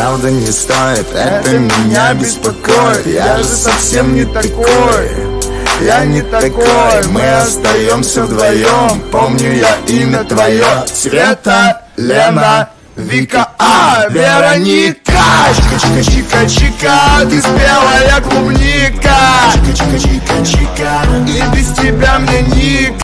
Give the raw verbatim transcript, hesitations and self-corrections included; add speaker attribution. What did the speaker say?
Speaker 1: правда не стоит, это меня беспокоит. Я же совсем не такой, я не такой. Мы остаемся вдвоем, помню я имя твое. Света, Лена, Вика, а, Вероника. Чика-чика-чика-чика, ты спелая клубника. Чика-чика-чика-чика, и без тебя мне ник.